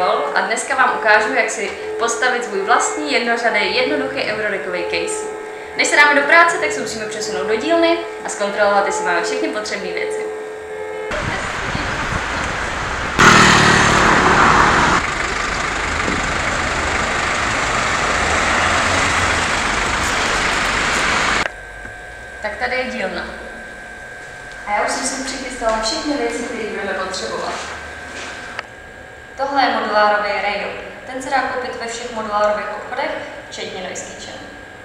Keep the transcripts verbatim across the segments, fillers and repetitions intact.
Nikol a dneska vám ukážu, jak si postavit svůj vlastní jednořadý, jednoduchý eurodeckový case. Než se dáme do práce, tak se musíme přesunout do dílny a zkontrolovat, jestli máme všechny potřebné věci. Tak tady je dílna. A já už jsem si přichystala všechny věci, které budeme potřebovat. Tohle je modulárový rail. Ten se dá koupit ve všech modulárových obchodech, včetně Noise Kitchen.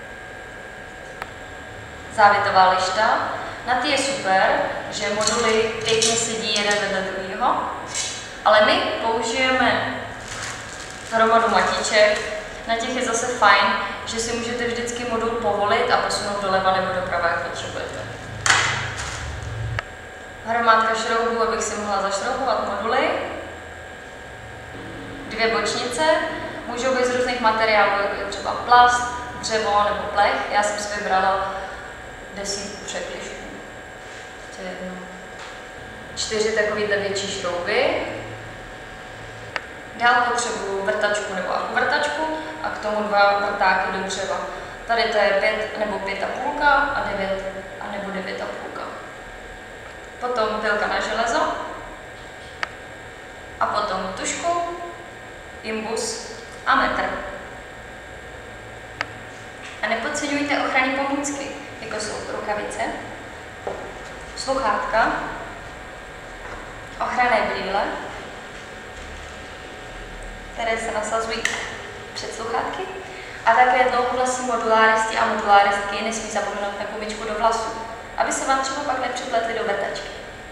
Závětová lišta. Na ty je super, že moduly pěkně sedí jeden vedle druhého, ale my použijeme hromadu matiček. Na těch je zase fajn, že si můžete vždycky modul povolit a posunout doleva nebo doprava, jak potřebujete. Hromádka šroubů, abych si mohla zašroubovat moduly. Dvě bočnice, můžou být z různých materiálů, jako je třeba plast, dřevo nebo plech. Já jsem si vybrala desítku překližků. Čtyři takovýhle větší šrouby. Dál potřebuji vrtačku nebo akuvrtačku a k tomu dva vrtáky do dřeva. Tady to je pět nebo pět a půlka a devět a nebo devět a půlka. Potom pilka na železo a potom tužku, imbus a metr. A nepodceňujte ochranné pomůcky, jako jsou rukavice, sluchátka, ochranné brýle, které se nasazují před sluchátky, a také dlouhovlasí moduláristi a moduláristky nesmí zapomenout na gumičku do vlasů, aby se vám třeba pak nepřipletly do vrtačky.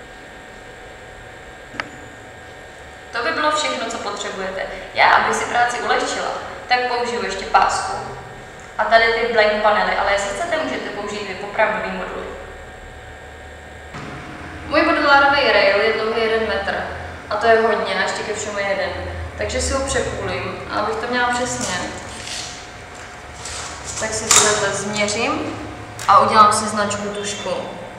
To by bylo všechno, co potřebujete. Já, abych si práci ulehčila, tak použiju ještě pásku. A tady ty blank panely, ale jestli chcete, můžete použít i opravdový moduly. Můj modulárový rail je dlouhý jeden metr. A to je hodně, a ještě ke všemu jeden. Takže si ho přepůlím. A abych to měla přesně, tak si to takhle změřím a udělám si značku tužkou.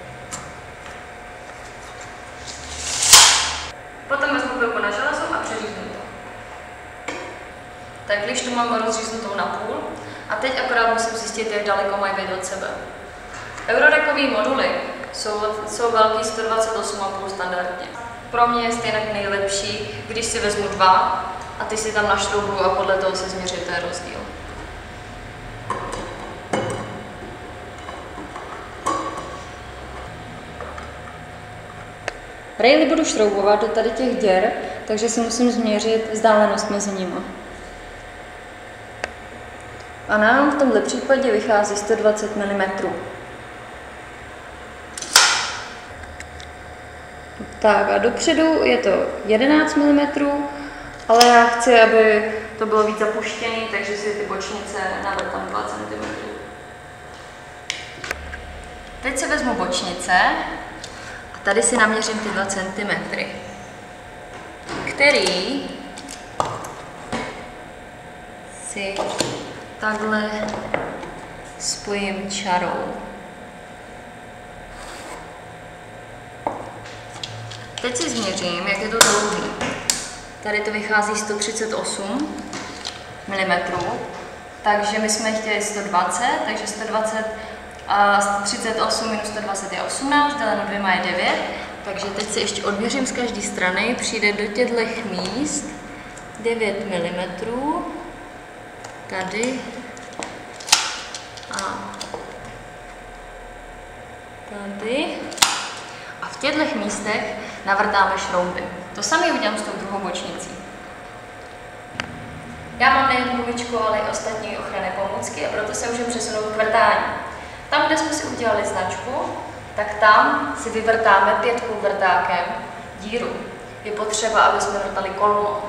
Potom vezmu pilku na železo a přeříznu to. Tak když to mám rozříznutou na půl, a teď akorát musím zjistit, jak daleko mají být od sebe. Eurodeckový moduly jsou, jsou velký sto dvacet osm a půl standardně. Pro mě je stejně nejlepší, když si vezmu dva a ty si tam našroubuju a podle toho se změří, to je rozdíl. Raily budu šroubovat do tady těch děr, takže si musím změřit vzdálenost mezi nimi. A nám v tomto případě vychází sto dvacet milimetrů. Tak a dopředu je to jedenáct milimetrů, ale já chci, aby to bylo víc zapuštěné, takže si ty bočnice navrtám dva centimetry. Teď si vezmu bočnice a tady si naměřím ty dva centimetry, který si takhle spojím čarou. Teď si změřím, jak je to dlouhý. Tady to vychází sto třicet osm milimetrů, takže my jsme chtěli sto dvacet, takže sto dvacet a sto třicet osm minus sto dvacet je osmnáct, děleno dvěma je devět, takže teď si ještě odměřím z každé strany, přijde do těchto míst devět milimetrů, tady a tady. A v těchto místech navrtáme šrouby. To samé udělám s tou druhou bočnicí. Já mám nejen gumičku, ale i ostatní ochranné pomůcky a proto se můžeme přesunout k vrtání. Tam, kde jsme si udělali značku, tak tam si vyvrtáme pětkou vrtákem díru. Je potřeba, aby jsme vrtali kolmo.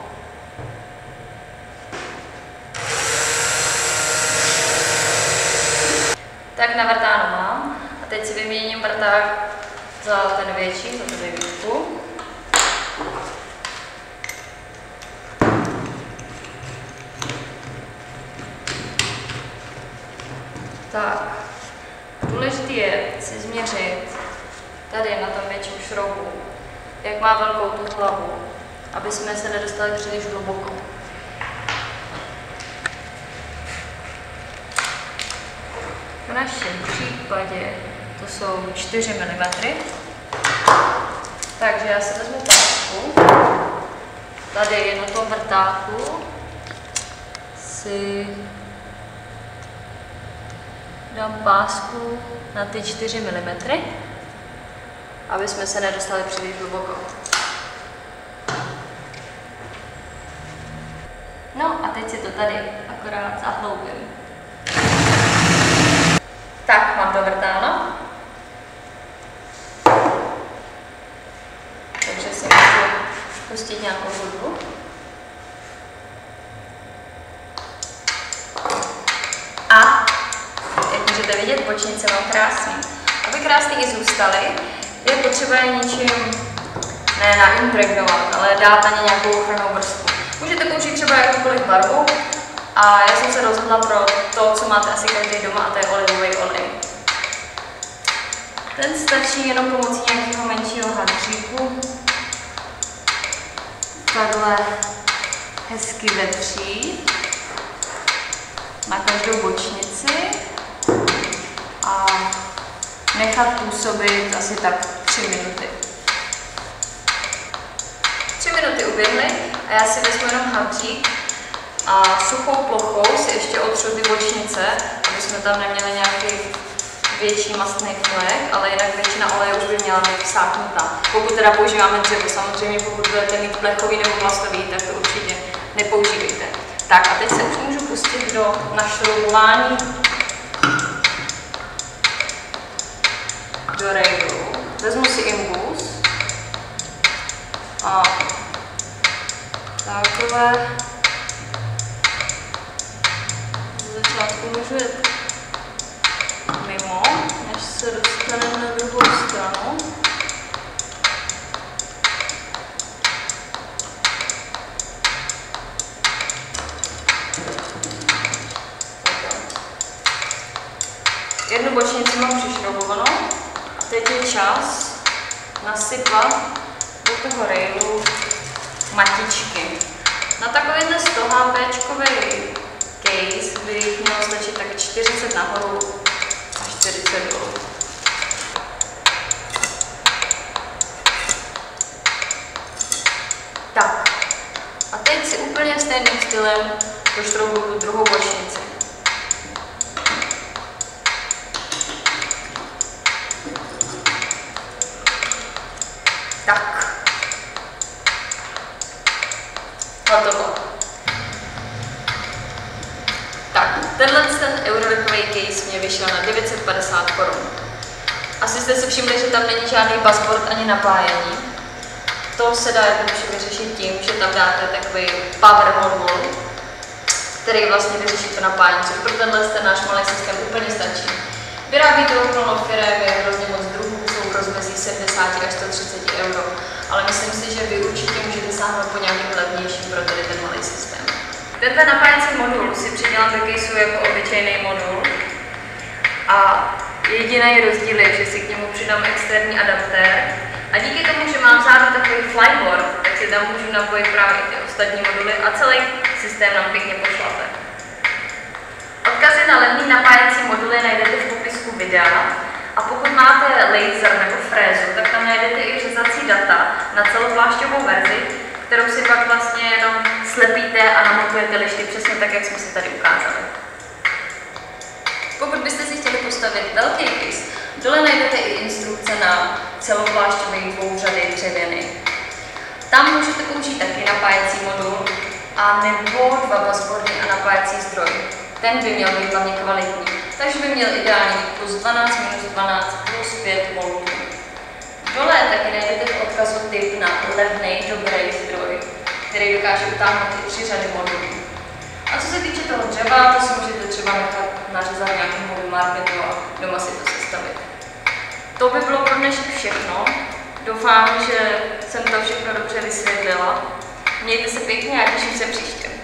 Tak navrtáno mám a teď si vyměním vrták za ten větší, za tu devítku. Tak, důležité je si změřit tady na tom větším šroubu, jak má velkou tu hlavu aby jsme se nedostali příliš hluboko. V našem případě to jsou čtyři milimetry. Takže já si vezmu pásku. Tady na tom vrtáku si dám pásku na ty čtyři milimetry, aby jsme se nedostali příliš hluboko. No a teď si to tady akorát zahloubím. Tak, mám to vrtáno. Takže si můžu pustit nějakou hudbu. A jak můžete vidět, bočnice mám krásný. Aby krásný i zůstaly, je potřeba je ničím ne naimpregnovat, ale dát na ně nějakou ochrannou vrstvu. Můžete použít třeba jakoukoliv barvu a já jsem se rozhodla pro to, co máte asi každý doma, a to je olivový olej. Ten stačí jenom pomocí nějakého menšího hadříku takhle hezky vetřít na každou bočnici a nechat působit asi tak tři minuty. Tři minuty uběhly a já si vezmu jenom hadřík a suchou plochou si ještě otřu ty bočnice, aby jsme tam neměli nějaký větší mastný flek, ale jinak většina oleje už by měla být vsáknutá. Pokud teda používáme dřevo, samozřejmě pokud budete mít plechový nebo plastový, tak to určitě nepoužívejte. Tak a teď se už můžu pustit do našroubování do rejdu. Vezmu si imbus a takhle z začátku můžu jet mimo, než se dostaneme na druhou stranu. Jednu bočnici mám přišroubovanou a teď je čas nasypat do toho rejlu matičky. Na takovýhle sto hápéčkový case by jich mělo stačit tak čtyřicet nahoru a čtyřicet dolů. Tak. A teď si úplně stejným stylem došroubuju tu druhou bočnici. Tak. Hotovo. Tak, tenhle ten eurolikový case mě vyšel na devět set padesát korun. Asi jste si všimli, že tam není žádný buzzboard ani napájení. To se dá jednoduše vyřešit tím, že tam dáte takový power modul, který vlastně vyřeší to napájení, což pro tenhle ten náš malý systém úplně stačí. Vyrábí to okolo firem, je hrozně moc druhů, jsou v rozmezí sedmdesát až sto třicet euro, ale myslím si, že vy určitě můžete sáhnout po nějakým levnějším pro tady ten malý systém. Tenhle napájecí modul si přidělám do caseu jako obyčejný modul a jediný rozdíl je, že si k němu přidám externí adaptér a díky tomu, že mám vzadu takový flyboard, tak si tam můžu napojit právě ty ostatní moduly a celý systém nám pěkně pošlape. Odkazy na levný napájecí moduly najdete v popisku videa a pokud máte laser nebo frézu, tak tam najdete i řezací data na celoplášťovou verzi, kterou si pak vlastně jenom slepíte a namontujete lišty přesně tak, jak jsme si tady ukázali. Pokud byste si chtěli postavit velký case, dole najdete i instrukce na celoplášťový dvouřady dřevěný. Tam můžete použít taky napájecí modul a nebo dva buzzboardy a napájecí zdroj. Ten by měl být hlavně kvalitní, takže by měl ideálně být plus dvanáct, minus dvanáct, plus pět voltů. Dole taky najdete v odkazu tip na levný, dobrý zdroj, který dokáže utáhnout i tři řady modulů. A co se týče toho dřeva, to si můžete třeba nechat nařezat nějakým hobby marketu a doma si to sestavit. To by bylo pro dnešek všechno. Doufám, že jsem to všechno dobře vysvětlila. Mějte se pěkně a těším se příště.